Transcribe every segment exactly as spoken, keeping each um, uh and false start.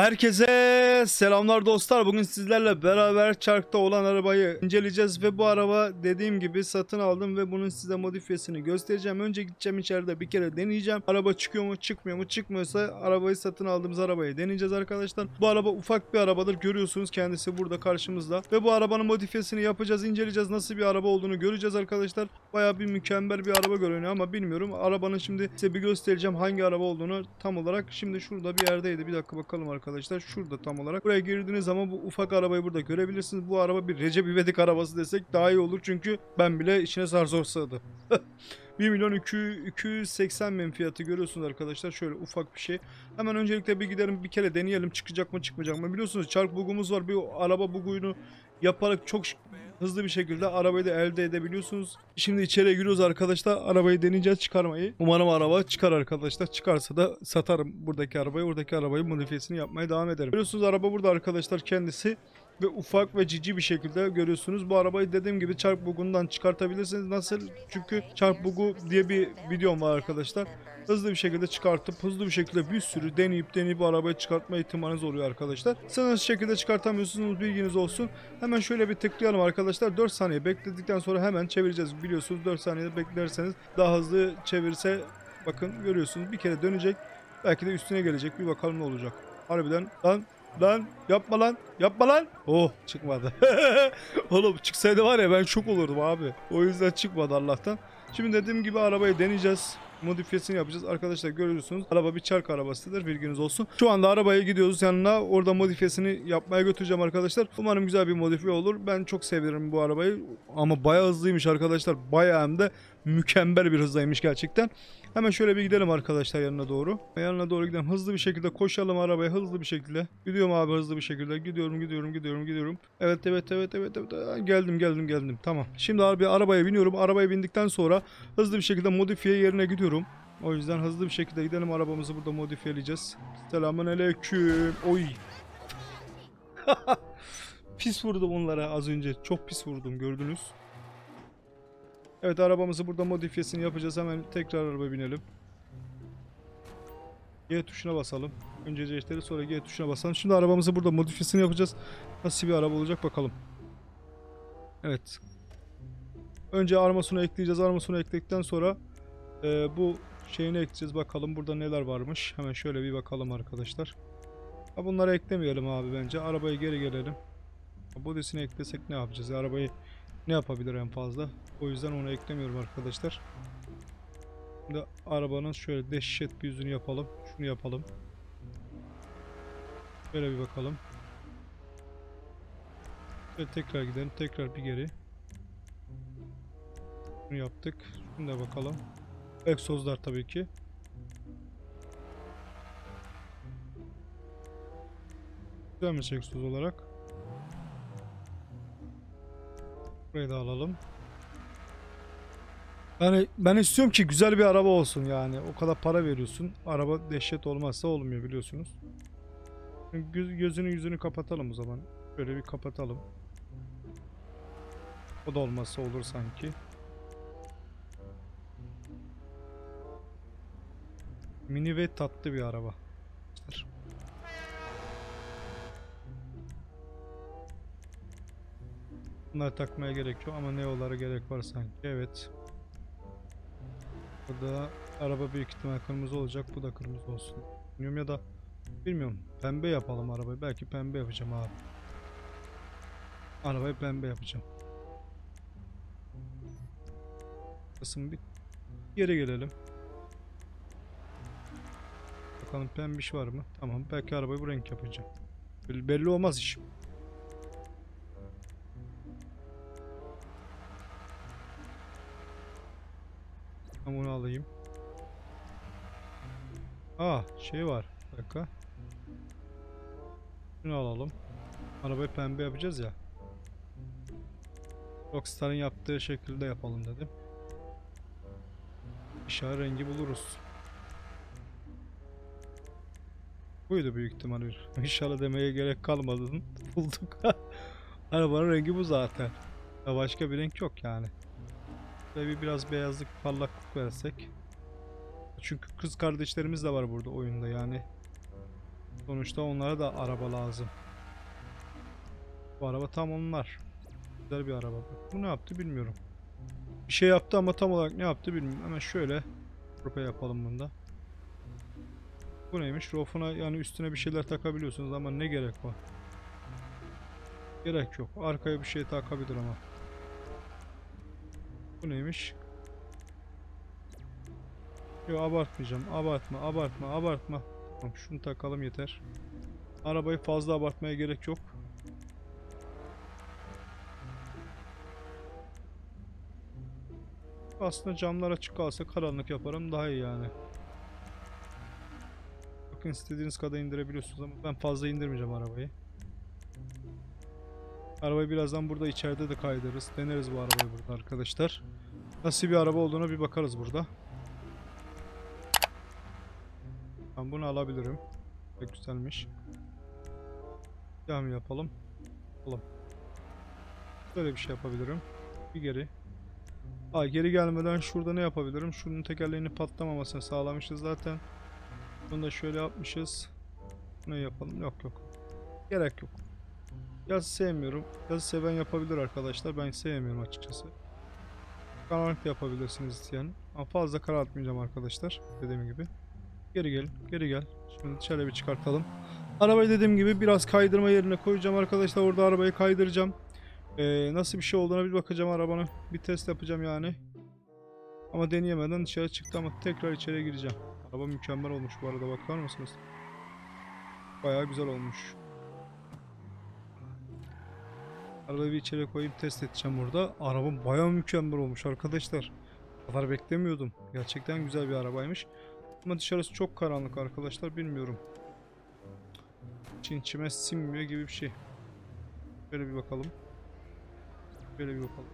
Herkese selamlar dostlar. Bugün sizlerle beraber çarkta olan arabayı inceleyeceğiz ve bu araba dediğim gibi satın aldım ve bunun size modifiyesini göstereceğim. Önce gideceğim içeride bir kere deneyeceğim. Araba çıkıyor mu çıkmıyor mu, çıkmıyorsa arabayı satın aldığımız arabayı deneyeceğiz arkadaşlar. Bu araba ufak bir arabadır, görüyorsunuz kendisi burada karşımızda ve bu arabanın modifiyesini yapacağız, inceleyeceğiz, nasıl bir araba olduğunu göreceğiz arkadaşlar. Baya bir mükemmel bir araba görünüyor ama bilmiyorum, arabanın şimdi size bir göstereceğim hangi araba olduğunu tam olarak. Şimdi şurada bir yerdeydi, bir dakika bakalım arkadaşlar. Arkadaşlar şurada tam olarak. Buraya girdiğiniz zaman bu ufak arabayı burada görebilirsiniz. Bu araba bir Recep İvedik arabası desek daha iyi olur çünkü ben bile içine zar zor sığdı. bir milyon iki yüz seksen bin fiyatı görüyorsunuz arkadaşlar. Şöyle ufak bir şey. Hemen öncelikle bir gidelim, bir kere deneyelim çıkacak mı çıkmayacak mı. Biliyorsunuz çark bugumuz var. Bir araba buguyunu yaparak çok hızlı bir şekilde arabayı da elde edebiliyorsunuz. Şimdi içeriye giriyoruz arkadaşlar. Arabayı deneyeceğiz çıkarmayı. Umarım araba çıkar arkadaşlar. Çıkarsa da satarım buradaki arabayı. Oradaki arabayı modifiyesini yapmaya devam ederim. Görüyorsunuz araba burada arkadaşlar kendisi. Ve ufak ve cici bir şekilde görüyorsunuz. Bu arabayı dediğim gibi çark bugundan çıkartabilirsiniz. Nasıl? Çünkü çark bugu diye bir videom var arkadaşlar. Hızlı bir şekilde çıkartıp hızlı bir şekilde bir sürü deneyip deneyip arabayı çıkartma ihtimaliniz oluyor arkadaşlar. Sınırsız şekilde çıkartamıyorsunuz, bilginiz olsun. Hemen şöyle bir tıklayalım arkadaşlar. dört saniye bekledikten sonra hemen çevireceğiz. Biliyorsunuz dört saniyede beklerseniz daha hızlı çevirse, bakın görüyorsunuz bir kere dönecek. Belki de üstüne gelecek. Bir bakalım ne olacak. Harbiden lan lan yapma lan yapma lan. Oh çıkmadı. Oğlum çıksaydı var ya ben şok olurdum abi. O yüzden çıkmadı Allah'tan. Şimdi dediğim gibi arabayı deneyeceğiz. Modifiyesini yapacağız. Arkadaşlar görüyorsunuz araba bir çark arabasıdır, bilginiz olsun. Şu anda arabaya gidiyoruz yanına, orada modifiyesini yapmaya götüreceğim arkadaşlar. Umarım güzel bir modifiye olur. Ben çok severim bu arabayı ama bayağı hızlıymış arkadaşlar. Bayağı hem de mükemmel bir hızdaymış gerçekten. Hemen şöyle bir gidelim arkadaşlar yanına doğru. Yanına doğru gidelim. Hızlı bir şekilde koşalım arabaya, hızlı bir şekilde. Gidiyorum abi hızlı bir şekilde. Gidiyorum gidiyorum gidiyorum gidiyorum. Evet evet evet evet evet. Geldim geldim geldim. Tamam. Şimdi abi arabaya biniyorum. Arabaya bindikten sonra hızlı bir şekilde modifiye yerine gidiyorum. O yüzden hızlı bir şekilde gidelim, arabamızı burada modifiyeleyeceğiz. Selamünaleyküm. Oy. Pis vurdum onlara az önce. Çok pis vurdum, gördünüz. Evet arabamızı burada modifiyesini yapacağız. Hemen tekrar arabaya binelim. G tuşuna basalım. Önce C T'leri sonra G tuşuna basalım. Şimdi arabamızı burada modifiyesini yapacağız. Nasıl bir araba olacak bakalım. Evet. Önce armasunu ekleyeceğiz. Armasunu ekledikten sonra e, bu şeyini ekleyeceğiz. Bakalım burada neler varmış. Hemen şöyle bir bakalım arkadaşlar. Ha, bunları eklemeyelim abi bence. Arabaya geri gelelim. Bodysini eklesek ne yapacağız? Arabayı ne yapabilir en fazla? O yüzden onu eklemiyorum arkadaşlar. Şimdi arabanın şöyle dehşet bir yüzünü yapalım. Şunu yapalım. Şöyle bir bakalım. Şöyle tekrar gidelim. Tekrar bir geri. Bunu yaptık. Şunu da bakalım. Egzozlar tabii ki. Güzelmiş egzoz olarak. Burayı da alalım. Yani ben istiyorum ki güzel bir araba olsun yani. O kadar para veriyorsun. Araba dehşet olmazsa olmuyor biliyorsunuz. Göz, gözünü yüzünü kapatalım o zaman. Böyle bir kapatalım. O da olmazsa olur sanki. Mini ve tatlı bir araba. Bunları takmaya gerek yok ama neolara gerek var sanki. Evet. Burada araba büyük ihtimal kırmızı olacak. Bu da kırmızı olsun. Bilmiyorum ya da bilmiyorum. Pembe yapalım arabayı. Belki pembe yapacağım abi. Arabayı pembe yapacağım. Kısım bir geri gelelim. Bakalım pembiş var mı? Tamam. Belki arabayı bu renk yapacağım. Belli, belli olmaz iş. Ben bunu alayım. Aa şey var. Bir dakika. Şunu alalım. Arabayı pembe yapacağız ya. Rockstar'ın yaptığı şekilde yapalım dedim. İnşallah rengi buluruz. Buydu büyük ihtimalle. İnşallah demeye gerek kalmadı. Bulduk. Arabanın rengi bu zaten. Ya başka bir renk yok yani. Ve bir biraz beyazlık, parlaklık versek. Çünkü kız kardeşlerimiz de var burada oyunda yani. Sonuçta onlara da araba lazım. Bu araba tam onlar. Güzel bir araba. Bu ne yaptı bilmiyorum. Bir şey yaptı ama tam olarak ne yaptı bilmiyorum. Hemen şöyle grupa yapalım bunda. Bu neymiş? Rofuna yani üstüne bir şeyler takabiliyorsunuz ama ne gerek var? Gerek yok. Arkaya bir şey takabilir ama. Bu neymiş? Yok abartmayacağım. Abartma, abartma, abartma. Tamam, şunu takalım yeter. Arabayı fazla abartmaya gerek yok. Aslında camlar açık kalsa karanlık yaparım daha iyi yani. Bakın istediğiniz kadar indirebiliyorsunuz ama ben fazla indirmeyeceğim arabayı. Arabayı birazdan burada içeride de kaydırırız. Deneriz bu arabayı burada arkadaşlar. Nasıl bir araba olduğuna bir bakarız burada. Ben bunu alabilirim. Çok güzelmiş. Devam yapalım. Alalım. Böyle bir şey yapabilirim. Bir geri. Aa, geri gelmeden şurada ne yapabilirim? Şunun tekerleğini patlamamasını sağlamışız zaten. Bunu da şöyle yapmışız. Ne yapalım? Yok yok. Gerek yok. Yazı sevmiyorum. Yazı seven yapabilir arkadaşlar. Ben sevmiyorum açıkçası. Karanlık da yapabilirsiniz isteyen. Ama fazla karartmayacağım arkadaşlar. Dediğim gibi. Geri gel. Geri gel. Şimdi dışarı bir çıkartalım. Arabayı dediğim gibi biraz kaydırma yerine koyacağım arkadaşlar. Orada arabayı kaydıracağım. Ee, nasıl bir şey olduğuna bir bakacağım arabanın. Bir test yapacağım yani. Ama deneyemeden dışarı çıktı ama tekrar içeri gireceğim. Araba mükemmel olmuş bu arada, bakar mısınız? Bayağı güzel olmuş. Arabayı bir içeri koyup test edeceğim burada. Araba bayağı mükemmel olmuş arkadaşlar. Bu kadar beklemiyordum. Gerçekten güzel bir arabaymış. Ama dışarısı çok karanlık arkadaşlar, bilmiyorum. İçin içime sinmiyor gibi bir şey. Şöyle bir bakalım. Şöyle bir bakalım.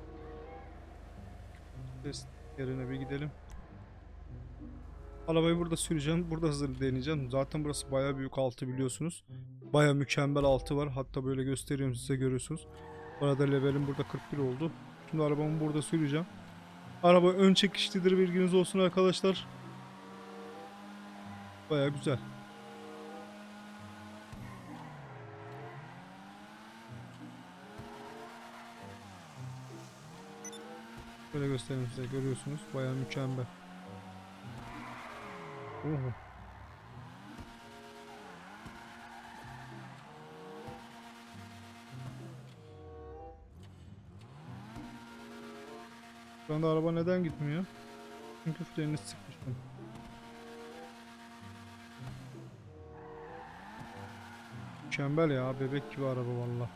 Test yerine bir gidelim. Arabayı burada süreceğim. Burada hızlı deneyeceğim. Zaten burası bayağı büyük altı, biliyorsunuz. Bayağı mükemmel altı var. Hatta böyle gösteriyorum size, görüyorsunuz. Bu arada levelim burada kırk bir oldu. Şimdi arabamı burada süreceğim. Araba ön çekişlidir, bilginiz olsun arkadaşlar. Bayağı güzel. Böyle göstereyim size, görüyorsunuz. Bayağı mükemmel. Oho. Şu anda araba neden gitmiyor? Çünkü freni sıkmıştım. Mükemmel ya, bebek gibi araba valla.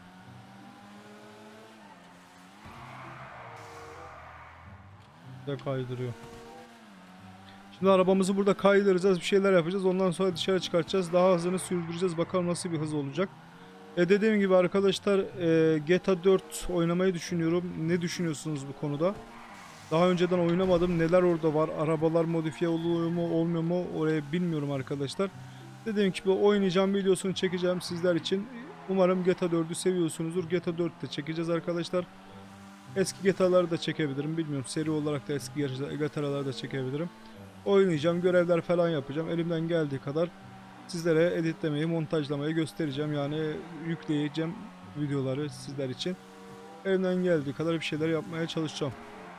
Burada kaydırıyor. Şimdi arabamızı burada kaydıracağız, bir şeyler yapacağız. Ondan sonra dışarı çıkartacağız. Daha hızını sürdüreceğiz. Bakalım nasıl bir hız olacak. E dediğim gibi arkadaşlar, e, G T A dört oynamayı düşünüyorum. Ne düşünüyorsunuz bu konuda? Daha önceden oynamadım. Neler orada var? Arabalar modifiye oluyor mu olmuyor mu? Orayı bilmiyorum arkadaşlar. Dediğim gibi oynayacağım, videosunu çekeceğim sizler için. Umarım G T A dördü seviyorsunuzdur. G T A dört de çekeceğiz arkadaşlar. Eski G T A'ları da çekebilirim. Bilmiyorum, seri olarak da eski G T A'ları da çekebilirim. Oynayacağım, görevler falan yapacağım. Elimden geldiği kadar sizlere editlemeyi, montajlamayı göstereceğim. Yani yükleyeceğim videoları sizler için. Elimden geldiği kadar bir şeyler yapmaya çalışacağım.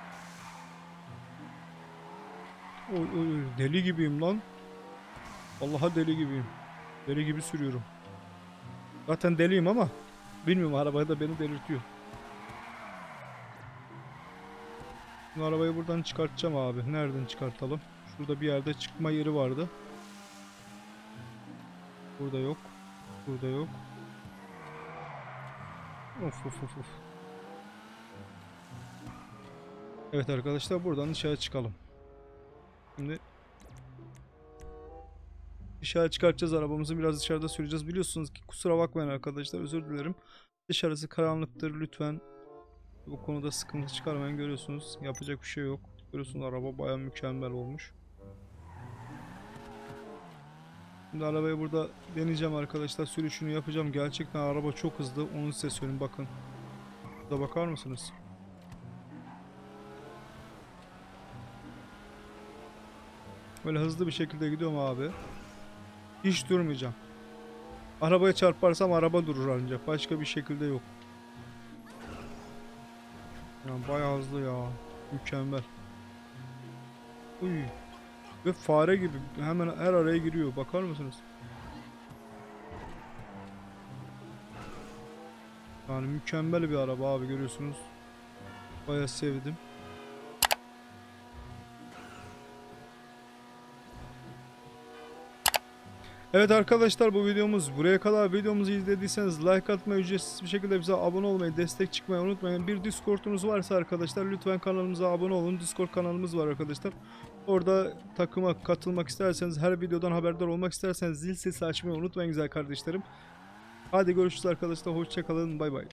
Oy, oy, deli gibiyim lan. Vallahi deli gibiyim. Deli gibi sürüyorum. Zaten deliyim ama bilmiyorum, arabaya da beni delirtiyor. Şimdi arabayı buradan çıkartacağım abi. Nereden çıkartalım? Şurada bir yerde çıkma yeri vardı. Burada yok. Burada yok. Of of of of. Evet arkadaşlar, buradan dışarı çıkalım. Şimdi dışarı çıkartacağız arabamızı, biraz dışarıda süreceğiz. Biliyorsunuz ki, kusura bakmayın arkadaşlar, özür dilerim. Dışarısı karanlıktır, lütfen bu konuda sıkıntı çıkarmayın. Görüyorsunuz, yapacak bir şey yok. Görüyorsunuz, araba bayağı mükemmel olmuş. Şimdi arabayı burada deneyeceğim arkadaşlar, sürüşünü yapacağım. Gerçekten araba çok hızlı, onu size söyleyeyim, bakın. Burada bakar mısınız? Böyle hızlı bir şekilde gidiyorum abi. Hiç durmayacağım. Arabaya çarparsam araba durur ancak. Başka bir şekilde yok. Ya bayağı hızlı ya. Mükemmel. Uy. Ve fare gibi hemen her araya giriyor. Bakar mısınız? Yani mükemmel bir araba abi, görüyorsunuz. Bayağı sevdim. Evet arkadaşlar, bu videomuz buraya kadar. Videomuzu izlediyseniz like atmayı, ücretsiz bir şekilde bize abone olmayı, destek çıkmayı unutmayın. Bir Discord'unuz varsa arkadaşlar lütfen kanalımıza abone olun. Discord kanalımız var arkadaşlar. Orada takıma katılmak isterseniz, her videodan haberdar olmak isterseniz zil sesi açmayı unutmayın güzel kardeşlerim. Hadi görüşürüz arkadaşlar. Hoşça kalın. Bay bay.